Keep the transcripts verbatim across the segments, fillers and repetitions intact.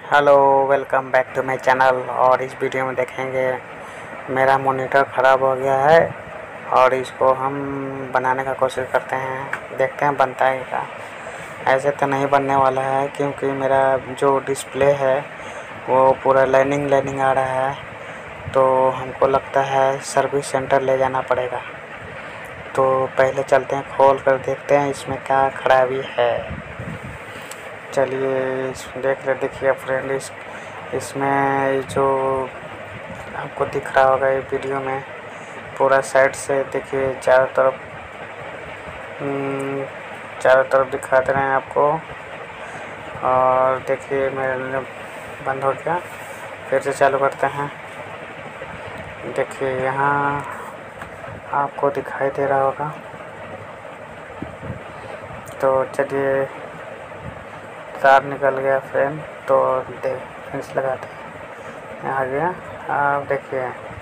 Hello, welcome back to my channel. और इस video में देखेंगे मेरा मॉनिटर ख़राब हो गया है और इसको हम बनाने का कोशिश करते हैं, देखते हैं बनता है क्या। ऐसे तो नहीं बनने वाला है क्योंकि मेरा जो डिस्प्ले है वो पूरा लाइनिंग लाइनिंग आ रहा है, तो हमको लगता है सर्विस सेंटर ले जाना पड़ेगा। तो पहले चलते हैं, खोल कर देखते हैं इसमें क्या खराबी है। चलिए देख ले देखिए फ्रेंड, इस इसमें जो आपको दिख रहा होगा ये वीडियो में, पूरा साइड से देखिए चारों तरफ चारों तरफ दिखाते रहे हैं आपको। और देखिए मेरे बंद हो गया, फिर से चालू करते हैं। देखिए यहाँ आपको दिखाई दे रहा होगा। तो चलिए, तार निकल गया फ्रेंड, तो देख फिर से लगाते हैं। आ गया। आप देखिए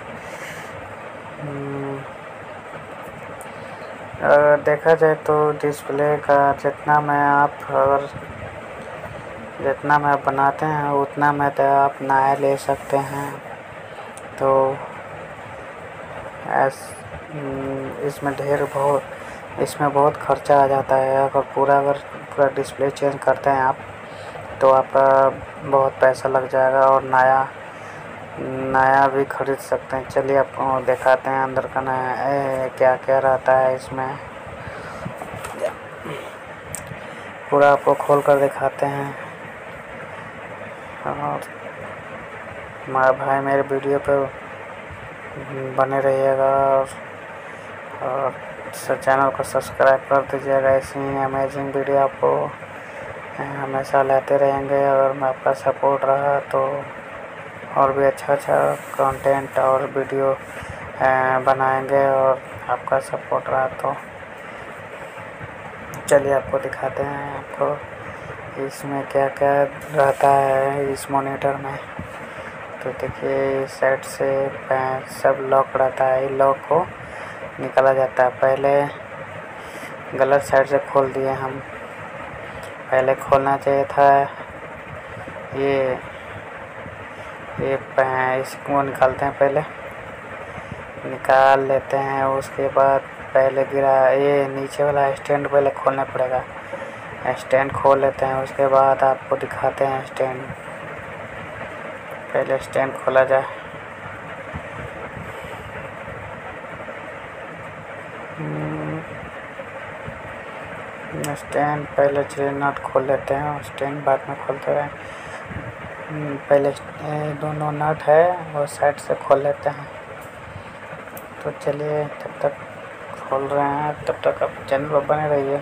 अगर देखा जाए तो डिस्प्ले का जितना मैं आप अगर जितना मैं बनाते हैं उतना मैं तो आप नया ले सकते हैं। तो ऐस इसमें ढेर बहुत इसमें बहुत खर्चा आ जाता है। अगर पूरा अगर पूरा डिस्प्ले चेंज करते हैं आप तो आपका बहुत पैसा लग जाएगा और नया नया भी ख़रीद सकते हैं। चलिए आपको दिखाते हैं अंदर का नया क्या क्या रहता है इसमें, पूरा आपको खोल कर दिखाते हैं। और हमारा भाई मेरे वीडियो पर बने रहिएगा और, और चैनल को सब्सक्राइब कर दीजिएगा। ऐसी ही अमेजिंग वीडियो आपको हमेशा लाते रहेंगे। अगर मैं आपका सपोर्ट रहा तो और भी अच्छा अच्छा कंटेंट और वीडियो बनाएंगे, और आपका सपोर्ट रहा तो चलिए आपको दिखाते हैं आपको इसमें क्या क्या रहता है इस मॉनिटर में। तो देखिए इस साइड से सब लॉक रहता है, लॉक को निकाला जाता है। पहले गलत साइड से खोल दिए हम, पहले खोलना चाहिए था ये ये इसको निकालते हैं, पहले निकाल लेते हैं। उसके बाद पहले गिरा ये नीचे वाला स्टैंड पहले खोलना पड़ेगा। स्टैंड खोल लेते हैं, उसके बाद आपको दिखाते हैं स्टैंड। पहले स्टैंड खोला जाए। स्टैंड पहले चलिए नट खोल लेते हैं और स्टैंड बाद में खोलते हैं। पहले दोनों नट है और साइड से खोल लेते हैं। तो चलिए जब तक खोल रहे हैं तब तक आप चैनल पर बने रहिए।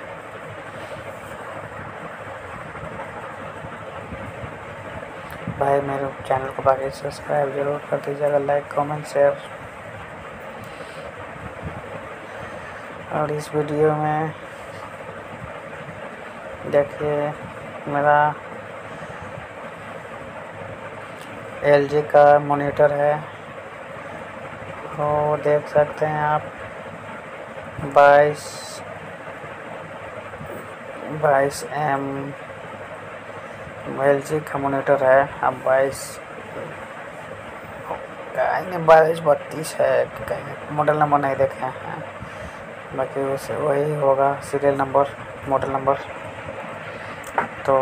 भाई मेरे चैनल को बाकी सब्सक्राइब जरूर कर दीजिएगा, लाइक कमेंट शेयर। और इस वीडियो में देखिए मेरा एल जी का मॉनिटर है, वो देख सकते हैं आप। बाईस बाईस एम एल जी का मॉनिटर है। अब बाईस कहीं बाईस बत्तीस है, कहीं मॉडल नंबर नहीं देखे हैं, बाकी उसे वही होगा सीरियल नंबर मॉडल नंबर। तो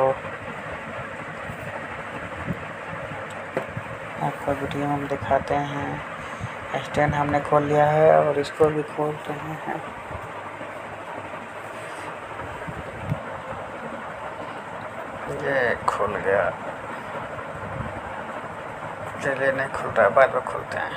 आपका वीडियो हम दिखाते हैं। स्टैंड हमने खोल लिया है और इसको भी खोल रहे हैं। ये खुल गया, चलिए नहीं खुल रहा, बाद में खोलते हैं।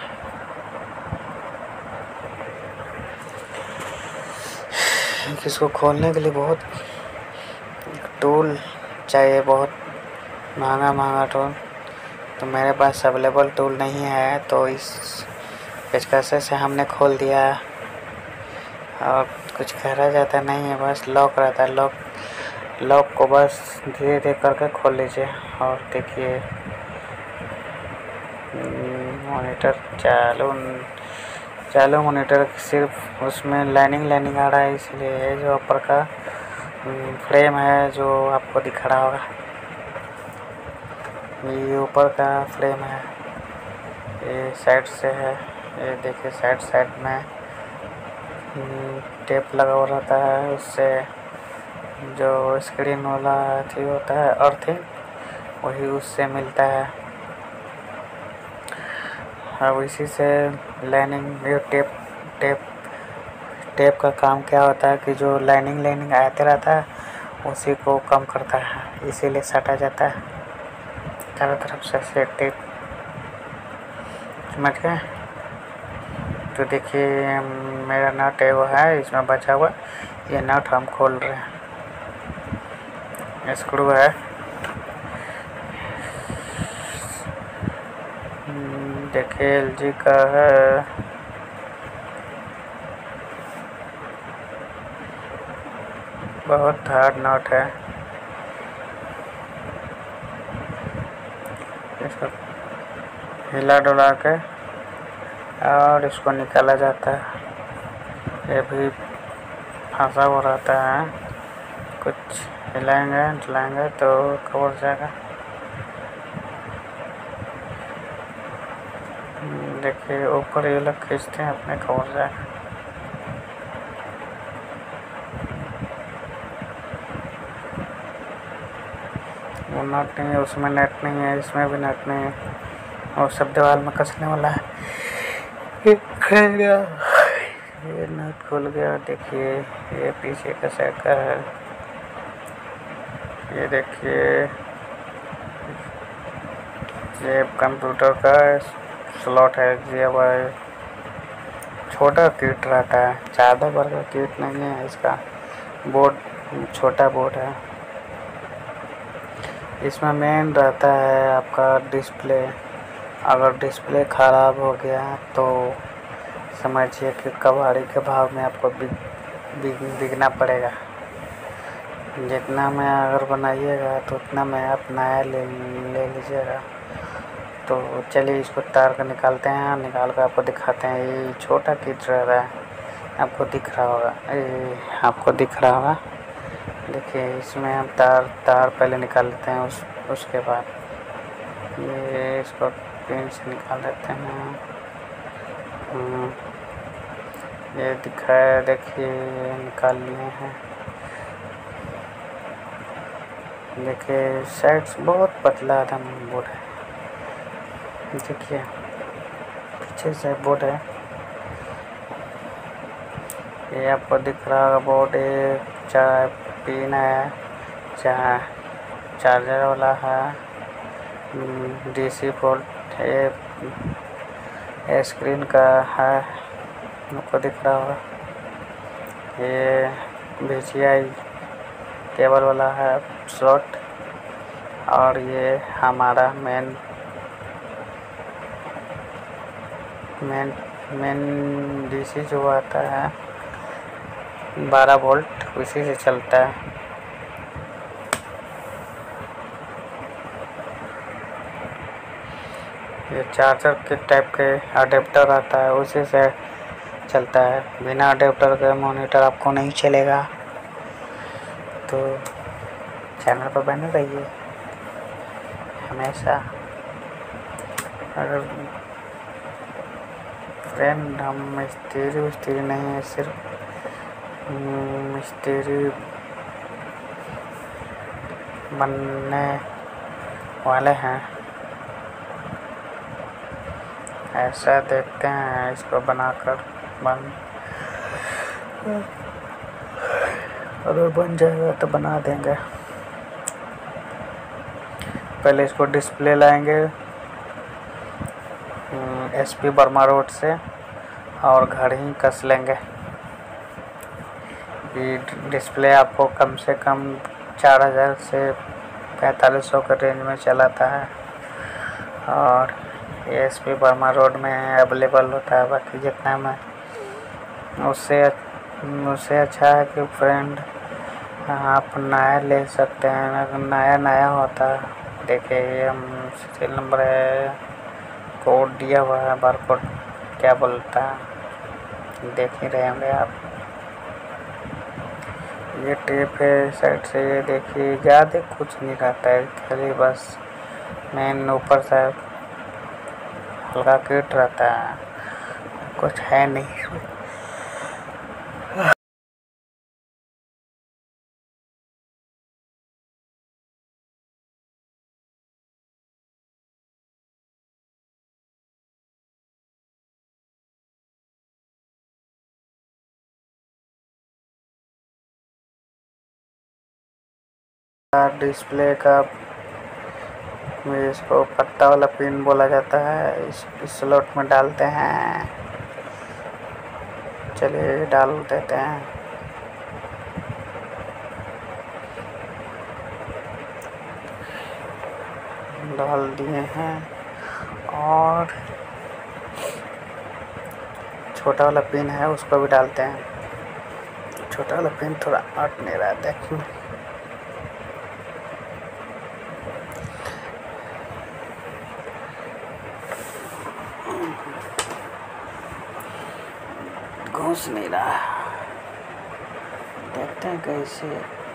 इसको खोलने के लिए बहुत टूल चाहिए, बहुत महंगा महंगा टूल। तो मेरे पास अवेलेबल टूल नहीं है, तो इस पेचकसे से हमने खोल दिया। और कुछ करा जाता नहीं है, बस लॉक रहता है। लॉक लॉक को बस धीरे धीरे करके खोल लीजिए। और देखिए मॉनिटर चालू चालू मॉनिटर सिर्फ उसमें लाइनिंग लाइनिंग आ रहा है, इसलिए जो ऊपर का फ्रेम है जो आपको दिख रहा होगा ये ऊपर का फ्रेम है, ये साइड से है। ये देखिए साइड साइड में टेप लगा हुआ रहता है, उससे जो स्क्रीन वाला अथी होता है अर्थिंग, वही उससे मिलता है। अब इसी से लाइनिंग ये टेप टेप टेप का काम क्या होता है कि जो लाइनिंग लाइनिंग आते रहता है उसी को कम करता है, इसीलिए सटा जाता है चारों तरफ से से टेप। समझ गए? तो देखिए मेरा नट है वो है इसमें बचा हुआ, ये नट हम खोल रहे हैं। स्क्रू है, देखिए एलजी का है, बहुत हार्ड नट है। इसको हिला डुला के और इसको निकाला जाता है। ये भी फंसा हुआ रहता है, कुछ हिलाएंगे डुलाएंगे तो कवर जाएगा। देखिए ऊपर ये लोग खींचते हैं अपने कवर जाएगा। वो नट नहीं है, उसमें नेट नहीं है, इसमें भी नेट नहीं है, और सब दीवार में कसने वाला है। ये खुल गया, ये नट खुल गया। देखिए ये पीछे का साइड का है, ये देखिए ये कंप्यूटर का स्लॉट है, ये वह छोटा किट रहता है, ज़्यादा बड़ा का किट नहीं है इसका, बोर्ड छोटा बोर्ड है। इसमें मेन रहता है आपका डिस्प्ले। अगर डिस्प्ले ख़राब हो गया तो समझिए कि कबाड़ी के भाव में आपको बिक बिक बिकना पड़ेगा। जितना में अगर बनाइएगा तो उतना में आप नया ले ले लीजिएगा। तो चलिए इसको तार का निकालते हैं, निकाल कर आपको दिखाते हैं। ये छोटा किट रह रहा है, आपको दिख रहा होगा, ये आपको दिख रहा होगा। देखिए इसमें हम तार तार पहले निकाल लेते हैं, उस उसके बाद ये इसको पिन से निकाल देते हैं। ये दिखाया, देखिए निकाल लिए हैं। देखिए साइड्स बहुत पतला एकदम बोर्ड है, देखिए पीछे से बोर्ड है, ये आपको दिख रहा होगा बोर्ड। ये चार पिन है, चार चार्जर वाला है, डीसी पोर्ट है, स्क्रीन का है, आपको दिख रहा होगा। ये वीजीआई केबल वाला है स्लॉट, और ये हमारा मेन मेन मेन डीसी जो आता है बारह वोल्ट, उसी से चलता है। ये चार्जर के टाइप के अडेप्टर आता है, उसी से चलता है। बिना अडेप्टर के मॉनिटर आपको नहीं चलेगा। तो चैनल पर बने रहिए हमेशा। अगर फ्रेंड हम मिस्त्री उस्त्री नहीं है, सिर्फ मिस्त्री बनने वाले हैं। ऐसा देखते हैं इसको बनाकर बन अगर बन जाएगा तो बना देंगे। पहले इसको डिस्प्ले लाएंगे एसपी बर्मा रोड से, और घर ही कस लेंगे। ये डिस्प्ले आपको कम से कम चार हज़ार से पैंतालीस सौ के रेंज में चलाता है, और एसपी बर्मा रोड में अवेलेबल होता है। बाकी जितना में उससे उससे अच्छा है कि फ्रेंड आप नया ले सकते हैं, अगर नया नया होता। देखिए ये हम सीरियल नंबर है, कोड दिया हुआ है, बार कोड क्या बोलता है देख ही रहे होंगे आप। ये टेप है साइड से, ये देखिए ज़्यादा कुछ नहीं रहता है, खाली बस मेन ऊपर से हल्का किट रहता है, कुछ है नहीं इसमें। डिस्प्ले का इसको पट्टा वाला पिन बोला जाता है, इस स्लॉट में डालते हैं। चलिए डाल देते हैं। डाल दिए हैं और छोटा वाला पिन है उसको भी डालते हैं। छोटा वाला पिन थोड़ा अट नहीं रहा, देखिए घुस नहीं रहा, देखते हैं कैसे।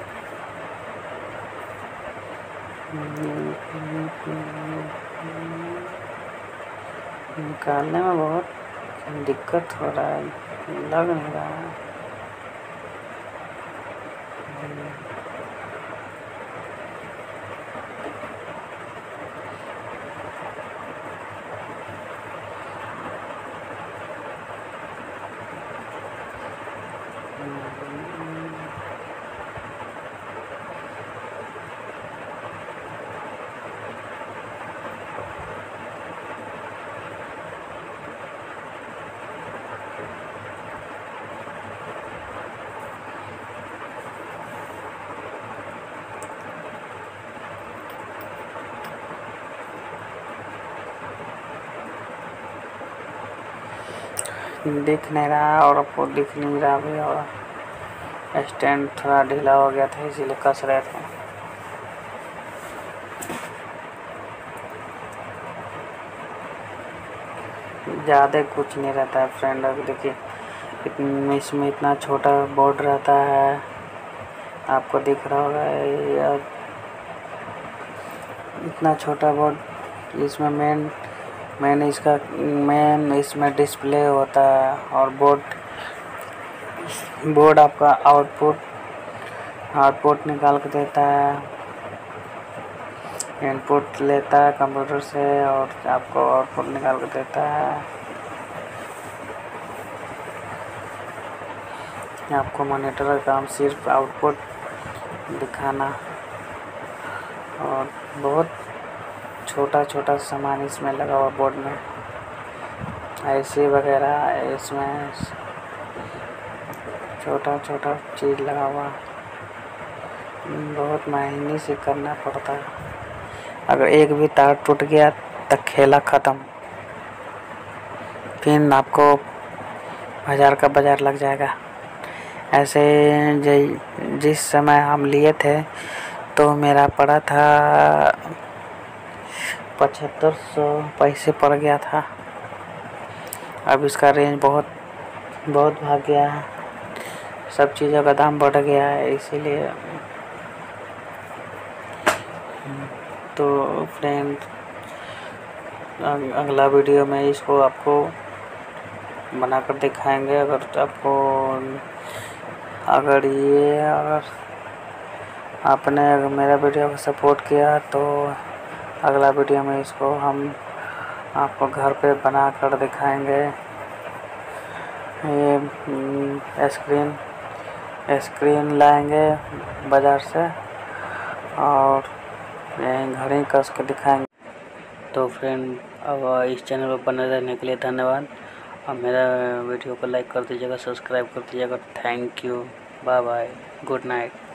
निकालने में बहुत दिक्कत हो रहा है, लग नहीं रहा है। दिख नहीं रहा और आपको दिख नहीं रहा भी, और स्टैंड थोड़ा ढीला हो गया था इसीलिए कस रहे थे। ज़्यादा कुछ नहीं रहता है फ्रेंड। अभी देखिए इसमें इतना छोटा बोर्ड रहता है, आपको दिख रहा होगा या इतना छोटा बोर्ड। इसमें मेन मेन इसका मेन इसमें डिस्प्ले होता है और बोर्ड बोर्ड आपका आउटपुट आउटपुट निकाल के देता है, इनपुट लेता है कंप्यूटर से और आपको आउटपुट निकाल के देता है। आपको मॉनिटर का काम सिर्फ आउटपुट दिखाना, और बहुत छोटा छोटा सामान इसमें लगा हुआ बोर्ड में, आईसी वगैरह इसमें छोटा छोटा चीज़ लगा हुआ, बहुत मेहनत से करना पड़ता है। अगर एक भी तार टूट गया तो खेला ख़त्म, फिर आपको बाज़ार का बाज़ार लग जाएगा। ऐसे जिस समय हम लिए थे तो मेरा पड़ा था पचहत्तर सौ पैसे पड़ गया था। अब इसका रेंज बहुत बहुत भाग गया है, सब चीज़ों का दाम बढ़ गया है इसीलिए। तो फ्रेंड अगला वीडियो में इसको आपको बनाकर दिखाएंगे। अगर आपको अगर ये अगर आपने मेरा वीडियो को सपोर्ट किया तो अगला वीडियो में इसको हम आपको घर पे बना कर दिखाएंगे। ये स्क्रीन स्क्रीन लाएंगे बाज़ार से और घड़ी कस के दिखाएंगे। तो फ्रेंड अब इस चैनल पर बने रहने के लिए धन्यवाद, और मेरा वीडियो को लाइक कर दीजिएगा, सब्सक्राइब कर दीजिएगा। Thank you, bye bye, good night.